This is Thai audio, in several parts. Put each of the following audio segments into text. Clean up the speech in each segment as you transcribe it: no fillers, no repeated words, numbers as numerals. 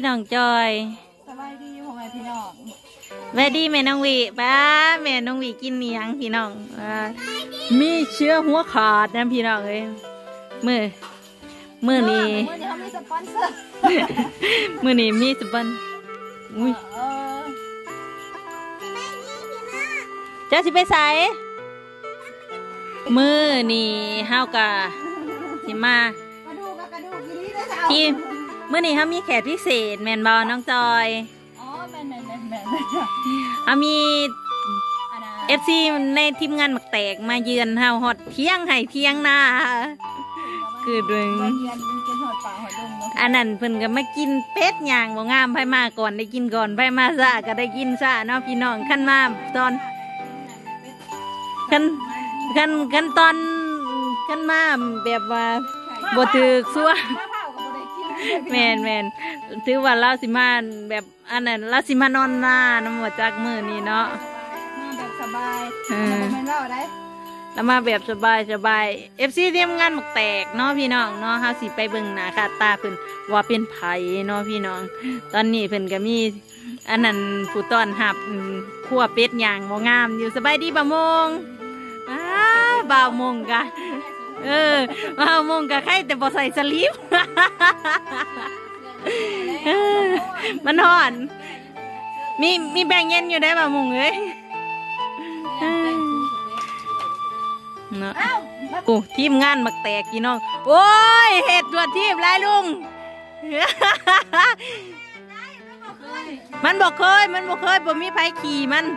น้องจอยสบายดีพ่อแม่พี่น้องสบายดีแม่น้องวีป้าแม่น้องวีกินเนียงพี่น้องมีเชื้อหัวขาดนะพี่น้องเอ้ยมือนี้มือนี้มีสปอนเซอร์มือนี้มีสปอนอุ้ยเจ้าสิไปใส่มือนี่เฮากะสิมาทีมือนี่เฮามีแขกพิเศษแมนบอน้องจอยอ๋อแมนมีFC ในทีมงานหมักแตกมาเยือนเฮาฮอดเที่ยงให้เที่ยงนาคือดึงอันนั้นเพิ่นก็มากินเป็ดย่างบ่งามไผมาก่อนได้กินก่อนไผมาซะก็ได้กินซะเนาะพี่น้องขั้นมาตอนขั้นตอนขั้นมาแบบว่าบ่ถึกซัวแม่นถือว่าเราสิมาแบบอันนั้นเราสิมานอนหน้าน้ำหมดจากมือนี่เนาะมาแบบสบายไม่เล่าได้แล้วมาแบบสบาย FC เตรียมงานหมกแตกเนาะพี่น้องเนาะเฮาสิไปเบิ่งหน้าค่าตาเพิ่นว่าเป็นไผเนาะพี่น้องตอนนี้เพิ่นก็มีอันนั้นผู้ต้อนรับคั่วเป็ดย่างบ่งามอยู่สบายดีบ่าวมงบ่าวมงกะบ่าวมงกะใครแต่บ่ใส่สลิปมันห่อนมีแบ่งเย็นอยู่ได้บ่าวมงเอ้ยเนาะโอ้ทีมงานมักแตกพี่น้องโอ้ยเห็ดตัวทีมไรลุงมันบอกเคยบ่มีไผขี่มัน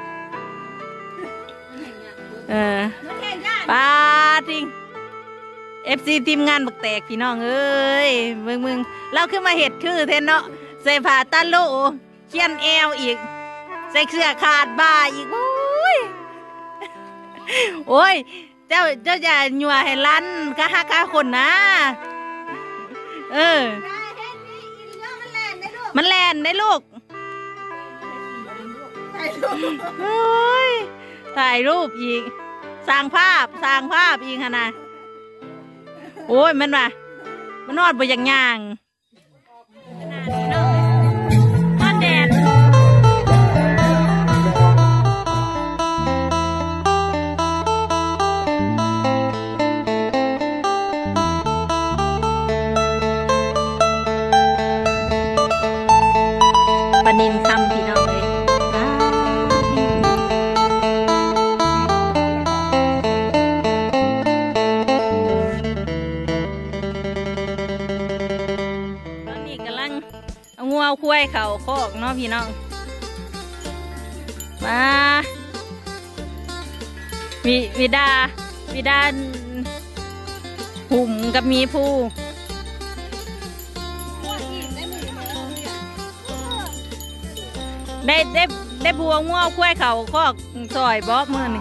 ปาจริง FC ทีมงานมักแตกพี่น้องเอ้ยมึงเราขึ้นมาเห็ดคือเทนเนาะใส่ผ้าตาโลเขียนแอวอีกใส่เสื้อขาดบ่าอีกโอ้ยเจ้าอย่าหยั่วให้ลั่นกะฮักกะคนนะมันแล่นได้ลูกโอ้ยถ่ายรูปอีกสร้างภาพอีกขนาดโอ้ยมันว่ะมันนอดบ่อย่างย่างนอนแดดปนินคำพี่น้องเลยตอนนี้กำลังเอางัวเอาควายเข่าคอกเนาะพี่น้องมาวิดาหุ่มกับมีผู้ได้บัวงัวควายเขาคอกซอยบ๊อบมือนี่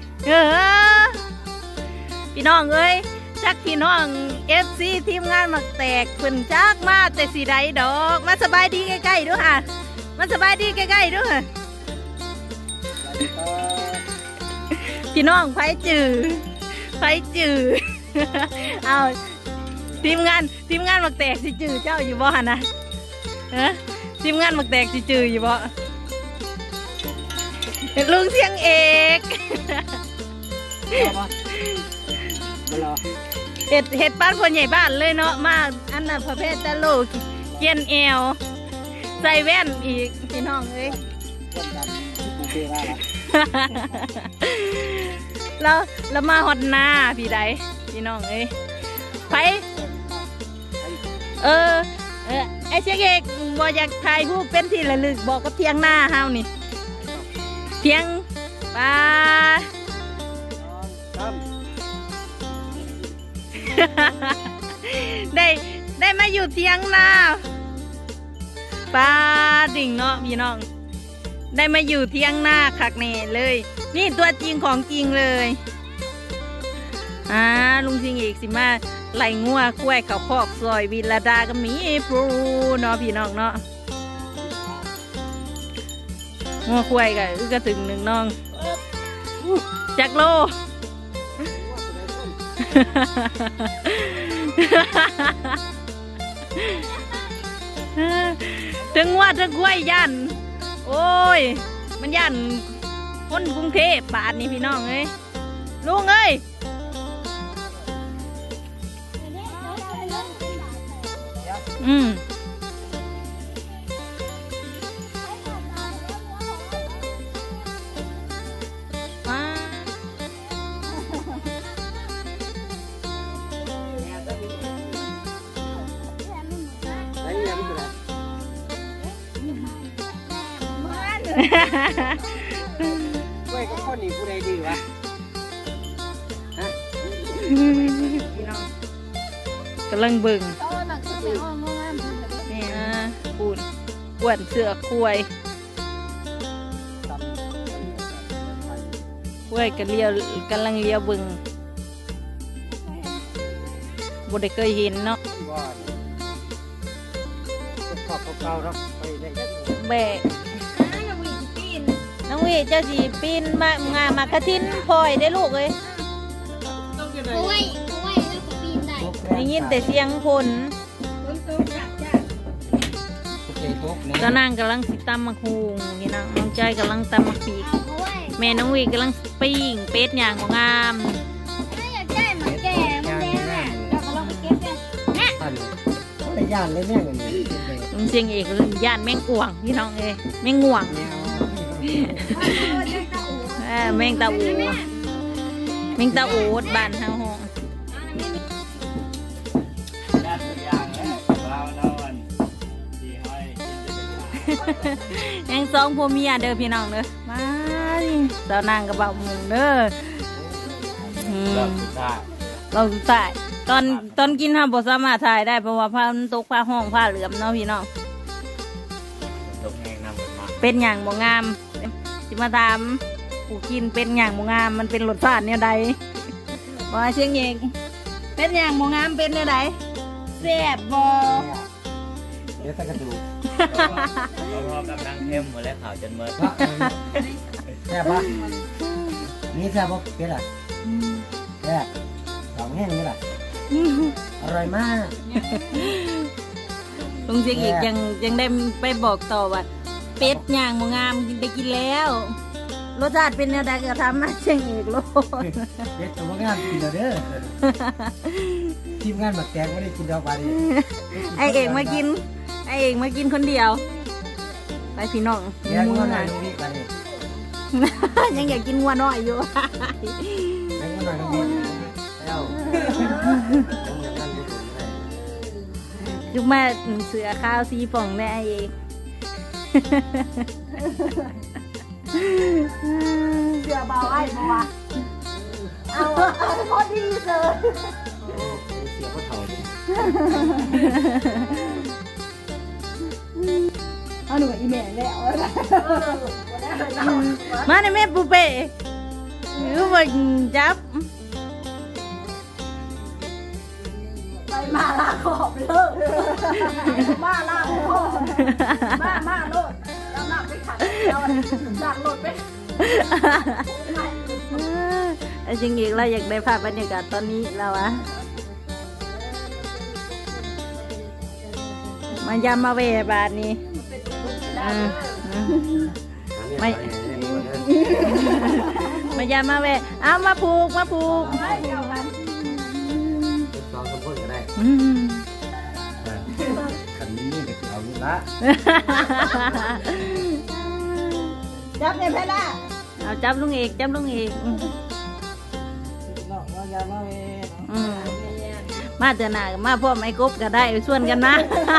พี่น้องเอ้ยจักพี่น้อง FC ทีมงานมักแตกเพิ่นจักมาแต่สีใดดอกมาสบายดีใกล้ๆด้วยค่ะมาสบายดีใกล้ๆด้วยพี่น้องไผจือเอาทีมงานมักแตกสิจือเจ้าอยู่บ่ฮะนะทีมงานมักแตกสิจืออยู่บ่ลุงเสียงเอกเห็ดบ้านคนใหญ่บ้านเลยเนาะมาอันน่ะประเภทตะโลเกียนแอวใส่แว่นอีกพี่น้องเอ้ยแล้วมาฮอดหน้าพี่ใดพี่น้องเอ้ยไผไอเสียงเอกบออยากถ่ายรูปเป็นที่ระลึกบอกกับเทียงหน้าเฮานี่เทียงปลาได้มาอยู่เทียงหน้าปลาดิ่งเนาะพี่น้องได้มาอยู่เทียงหน้าคักเน่เลยนี่ตัวจริงของจริงเลยลุงสิงเอกสิมาไหลงัวกล้วยเขาคอกซอยวิลาดาก็มีพลูเนาะพี่น้องเนาะงัวกล้วยก็ถึงหนึ่งน้องจักโลสถึงว่าถึงกล้วยยันโอ้ยมันยันคนกรุงเทพบาทนี่พี่น้องเอ้ยลุงเอ้ยกล้วยกับข้าวเหนียวผู้ใดดีวะฮะกำลังเบิ่งโอ้หนักสุดๆงงๆนี่นะปูนกวนเสือคุยคุยกันเลี้ยวกำลังเลี้ยวเบิ่งบ่ได้เคยเห็นเนาะว่าขอบเก่าๆครับไปได้แบกน้องวีเจ้าสีปีนมางามากระทินพลอยได้ลูกเลยโอ้ยแล้วก็ปีนได้ได้ยินแต่เสียงคน ก็นั่งกำลังสิตำมะฮูงนี่นะน้องใจกำลังตำมะปีกโอ้ยแม่น้องวีกำลังปิ้งเป็ดอย่างของงามไม่อยากได้เหมือนแก่มันแดงอ่ะเราก็ลองไปเก็บกันเขาได้ย่านเลยแม่งอย่างนี้ลุงเสียงเอกเลยย่านแมงอ่วงพี่น้องเอ้ยแมงง่วงแมงตาอูแมงตาอูดบ้านเฮาห้องด้านตัวอย่างแล้วเรานอนที่ห้อยยังสองผัวเมียเด้อพี่น้องเด้อมาดิสาวนางกับบ่าวมุงเด้อรอบสุดท้ายเราถ่ายตอนกินทำบทสามารถถ่ายได้เพราะว่าผ้ามันตกผ้าห้องผ้าเหลือมเนาะพี่น้องตกแห้งนำกันมาเป็นอย่างบ่งามสิมาถามผู้กินเป็นอย่างบ่งามมันเป็นรสชาติเนี่ยใดบ่เชียงเองเป็นอย่างบ่งามเป็นเนี่ยใดแซ่บบ่เดี๋ยวตะกระดูกพอกำลังเข้มหมดแล้วข่าวจนเมื่อแซ่บปะนี่แซ่บปะเป็ดอ่ะแซ่บสองแห้งนี่แหละอร่อยมากลุงเชียงเอกยังได้ไปบอกต่อว่าเป็ดอย่างบ่งามได้กินแล้วรสชาติเป็นเนี่ยใดก็ทำมาเชียงเอกโลดเป็ดตัวงานกินแล้วเด้อทีมงานหมักแกงไม่ได้กินดอกบาดีไอเอกมากินคนเดียว ไปพี่น้องแกงงัวหน่อยตรงนี้บาดียังอยากกินวัวน้อยอยู่แกงงัวหน่อยตรงนี้แล้วจุกแม่เสือข้าวซีป่องแม่ไอเอกเสือเบาไอ้บัวเอาพอดีเลยเสียก็เท่าดิเอาหนูอีเมลแล้วมาในแม่ปูเป้หรือว่าจับไปมาลาขอบเลิกมาลาขอบมาโลดแล้วหนักไปขัดเราหนักโลดไปจริงอีกเราอยากได้ภาพบรรยากาศตอนนี้แล้วอะมายำมาเวบาทนี้ไม่มายำมาเวเอามาผูกสองสมพูดก็ได้ขันนี้เด็กเอาอยู่ละจับเนี่ยเพล่าเอาจับลุงเอกจับลุงเอกน้องว่ายามาเวมาเถอะนะมาพ่อไม่กบก็ได้ส่วนกันนะ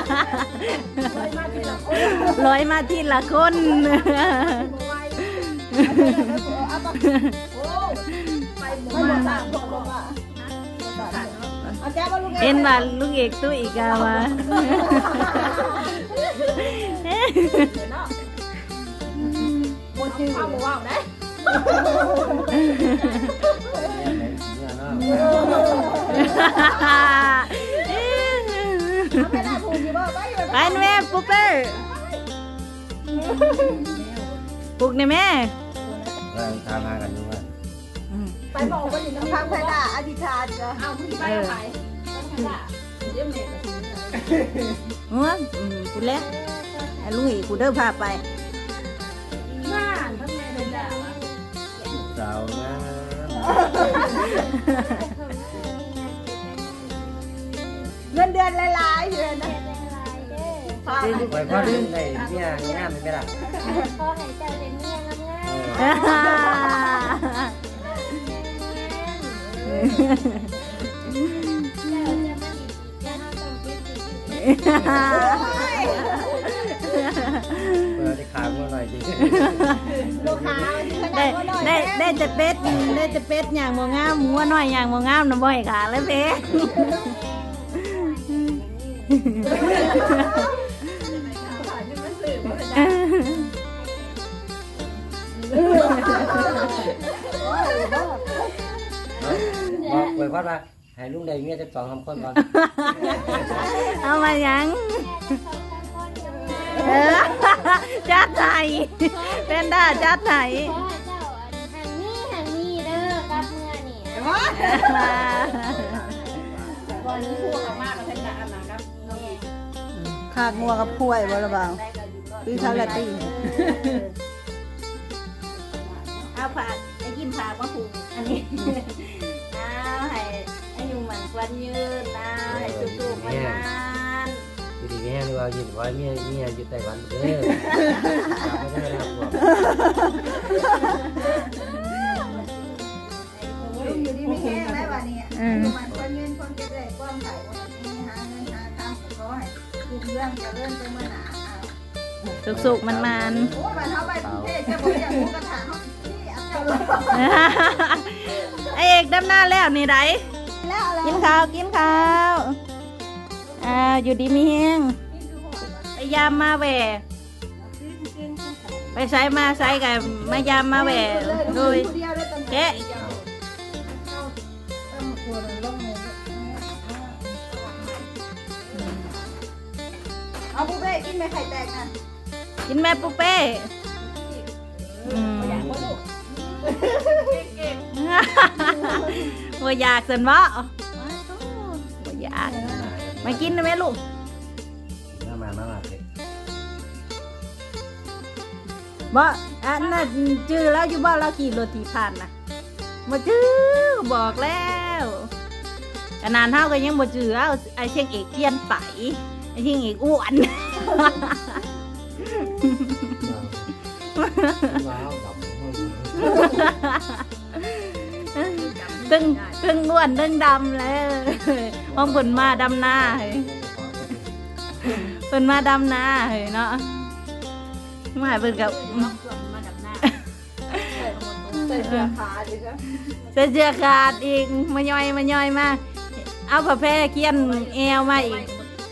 ร้อยมาทีละคนเอ็นว่าลุงเอกตู้อีกาวะไปแม่ปุ๊บเป้ปลุกในแม่ทำมากันด้วยไปบอกว่าอยู่น้ำพังเพล่าอธิษฐานจะเอาผู้ไปไปหัวพูดแล้วลุงอีกกูเด้อพาไปบ้านทั้งแม่เลยจ้ะสาวงามเงินเดือนหลายๆอยู่นะพาไว้พ่อเรื่องได้เนี่ยงามเป็นไหมล่ะพ่อหายใจเป็นเมียงามๆได้ขางัวหน่อยจริงลูกค้าที่เขาได้ได้ก็หน่อยได้จะเป็ดอย่างโมงามหัวน้อยอย่างโมงามน้ำบ่อยขาเลยเพ่บอกไว้พ่อว่าให้ลุงได้เมียจะ2-3 คนก่อนเอามายังจัดไหนเป็นด้าจัดไหนพ่อเจ้าหันนี่เด้อกับเมื่อนี่ก่อนนี้พูดกับมากกับเพนดาอันนะครับน้องอีขากงัวกับกล้วยบ่ละบ่าวคือชาวละตีเอาผักไอ้กินผักมาหุงอันนี้เอาให้อยู่มันควันยืนนะให้สุกๆมันนานอยู่ดีแม่ดูว่ายินว่าเมียอยู่ไต้หวันเด้อไม่ได้รับบอกลุงอยู่ดีไม่แห้งแล้ววันนี้อยู่มันควันยืนคนเก็บได้กว้างไข่วันนี้หาเงินหาทางขอให้ทุกเรื่องจะเริ่มไปเมื่อหนาเอาสุกๆมันโอ้มันเท่าไปกรุงเทพจะบอกอย่างหมูกระทะเขาที่อับเจ้าไอเอกดำหน้าแล้วนี่ไดแล้วอะไรกินข้าวอยู่ดีมีแห้งไปยามมาแหวไปใช้มาใช้กันมายามมาแหวโดยแกะเอาบุฟเฟ่กินไหมไข่แตกนะกินแม่ปุ๊เป้บ่อยากสันวะบ่อยากมากินได้ไหมลูกมาเลยบ่อันน่ะจื้อแล้วอยู่บ่เราขี่รถที่ผ่านนะบ่จื้อบอกแล้วขนาดเท่าก็ยังบ่จื้อเอาไอ้เชียงเอกเปลี่ยนไปไอ้เชียงเอกอ้วนว้าวดำตึงอ้วนตึงดำแล้วห้องเพิ่นมาดำหน้าเฮ้ยเพิ่นมาดำหน้าเฮ้ยเนาะมาเพิ่นกับมาดับหน้าใส่เสื้อขาดิจ้ะเสื้อเสื้อขาดอีกมาย่อยมาเอาผ้าแพร่เคียนแอวมาอีก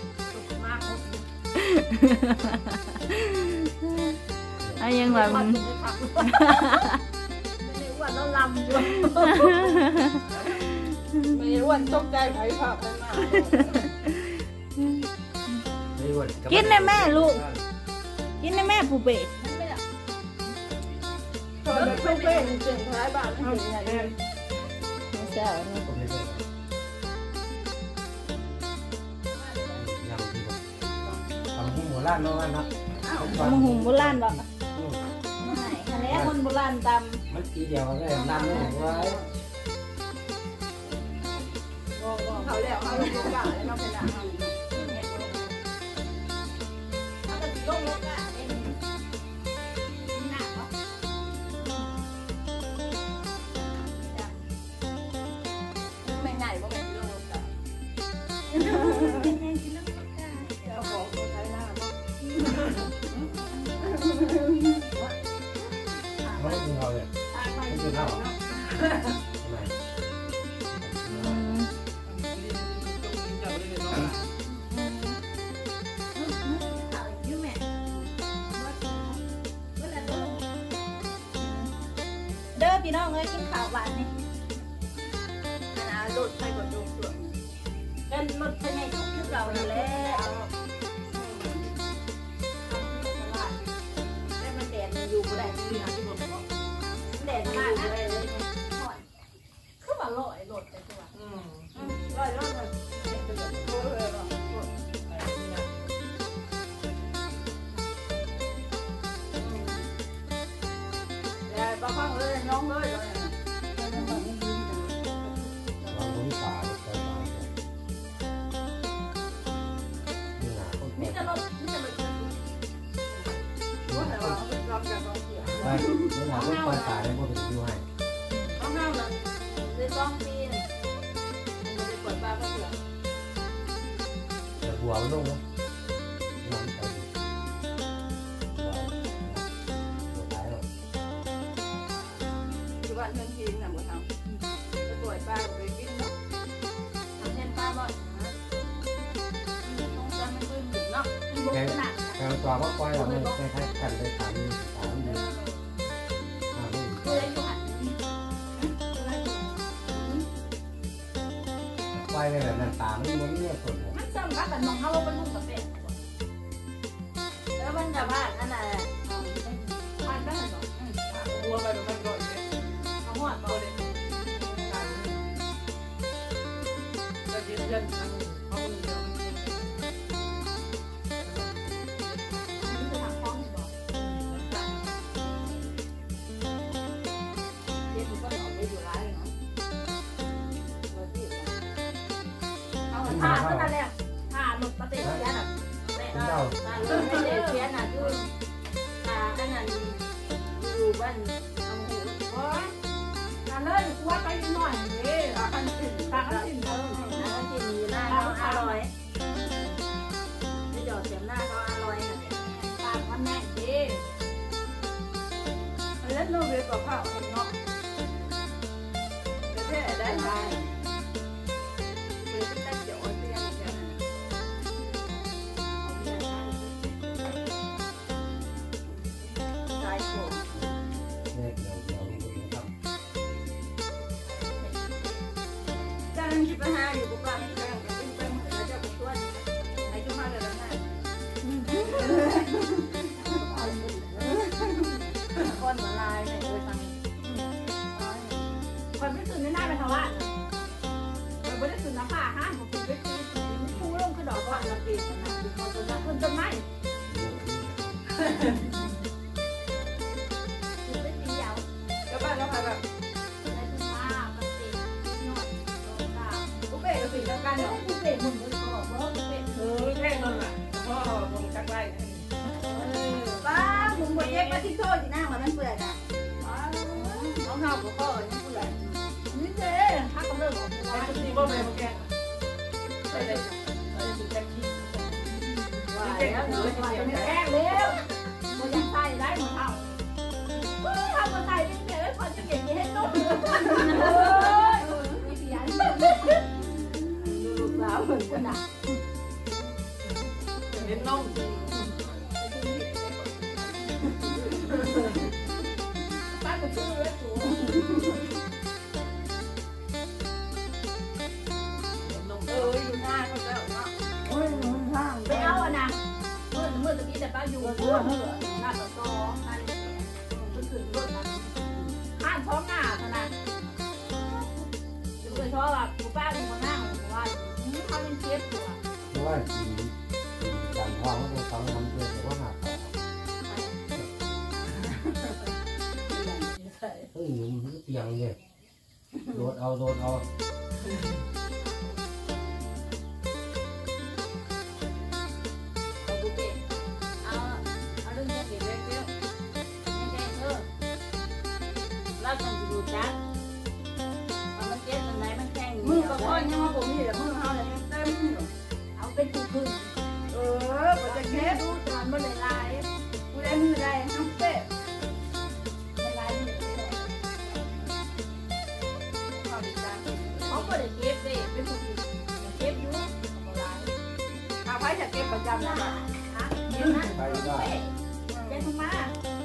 เอายังแบบไม่ได้อ้วนแล้วลำด้วยไม่ได้อ้วนตกใจไผ่ผักไปมากินได้แม่ลูกกินได้แม่ผู้เป๋ตอนนี้เพื่อนเจ๋งท้ายบ้านไม่เห็นอย่างนี้เจ้านี่ทำหุ้มหัวล้านน้องนะมหุ่มโบราณบ่ทะเลคนโบราณตมันทีเดียวเลยน้ำเลยไว้เขาแล้วเขาลงกาแล้วเขาเป็นอะไรเขาจะลงรถอ่ะเป็นหนักวะไม่ง่ายว่าเป็นลงรถอ่ะเอาของตัวใช้หน้าไม่กินเขาเลยไม่กินข้าวเด้อพี่น้องเอ้ยกินข้าวหวานนี่รถไปกดดูส่วนเป็นรถภายในทุกที่เราอยู่แล้วแล้วมันแดดมันอยู่บ่ได้ที่นะที่บอกว่าแดดมากเลยเลยคือว่าลอยรถแต่คือว่าลอยรถมันโอ้ยองเลยวางบนป่าไปป่านี่นะคนมีจะลดมีจะลดว่าแต่ว่าเราจะลองเสียไปเวลาคนปล่อยป่าได้พวกถึงอยู่ให้ต้องห้ามเลยใน2 ปีมันจะเปิดบ้านก็เสือแต่หัวมันลงนะน้ำไปหัวหายหรอกอยู่บ้านเพื่อนกินน่ะบ่ทำจะปล่อยปลาไปกินเนาะทำเช่นปลาบ่อยนะต้องจำมันบึ้งเนาะมันบุกขนาดแต่ตัวว่าปล่อยเราไม่คล้ายๆกันไปถามดีตัวเล็กอยู่หันปล่อยไปแบบนั้นตาไม่ม้วนเนี่ยคนเลยมันซ้ำกับแต่มองเขาว่าเป็นลูกกับเป็ดแล้วมันจะว่าอันน่ะบ้านบ้านหรอบัวไปตรงนั้นก่อนเลยเขาหัวโตเลยจะยืนยันเขาเดียวมันจะทำคล้องบอกเด็กมันก็หนอนไปอยู่ร้ายเลยเนาะเอาผ้าก็นั่นแหละผ้าหลุดมาเตะเสียน่ะเตะผ้าหลุดมาเตะเสียน่ะคือผ้าอันนั้นอยู่บ้านเอาหูโอ้ยนั่นเลยกลัวไปหน่อยนี่อันสิ่งอันสิ่งอันสิ่งอยู่หน้าเขาอร่อยไม่หยอดเสียมหน้าเขาอร่อยน่ะปากมันแน่ดีเล่นโนเวทกับข้าวเนาะจะแค่ได้ไหมเลยจะเกี่ยวเตียงเนี่ยใจโผล่เนี่ยเดี๋ยวทำจ้างคิดปัญหาอยู่กับบ้านแม่ก็เป็นไปหมดแล้วเจ้าของตัวไอ้จุ๊มาเลยแล้วนะคนมาลายเนี่ยเลยฟังคนไม่ตื่นไม่น่าไปทว่าคนไม่ได้ตื่นน้ำผ้าห้ามผมตื่นไปตีผู้ลงคือดอกก่อนเราเองนะเขาจะนั่งคนต้นไม้ตื่นไปตียาวแล้วบ้านเราแบบ กูเบะกับสีกันเนาะกูเบะมึงเลยก็บอกว่ากูเบะแค่นั้นแหละพ่อมึงจักไรป้ามึงบ่เย็บมาที่โซ่จีน่ามันมันเปื่อยนะน้องเฮาก็ก็ยังเปื่อยนี่เจ๊ฮักกำเริบของกูว่าที่บ่แม่บ่แกใช่เลยแจ็คกี้ว่าแล้วเนาะว่าจะไม่แกล้งแล้วบ่อยากใส่ได้หมดเฮาเฮาบ่ใส่นี่เด้อคนจะเก็บให้นุ่มเอ้ยมีเสียงลูกสาวเหมือนกันนะเห็นน้องป้าจะชื่อเลยถูอยู่หน้าเขาจะเนาะไปเอาอ่ะนะเมื่อตะกี้แต่ป้าอยู่หน้าต่อหน้าเล็กก็ขึ้นรถนะห้ามท้องหน้าขนาดเลยชอบแบบป้าเป็นคนหน้าของว่าเขาเป็นเชฟอยู่อ่ะเพราะว่าการทองมันต้องทำเพื่อแต่ว่าหาต่อเฮ้ยมันเตียงเลยโดดเอาเอาเรื่องนี้เดี๋ยวเดี๋ยวแน่ๆเราต้องดูจักมันเจ็บตรงไหนมันแข็งมือกับพ่อยังว่าผมนี่แหละมือเขาเลยเต็มเอาเป็นกูขึ้นมันจะแค่ดูจานมันลายกูได้มือได้น้ำเป๊ะลายมือเขาก็ได้เก็บได้เป็นผู้เก็บอยู่ลายเอาไว้จะเก็บประจำนะฮะเก็บนะไปได้เก็บมา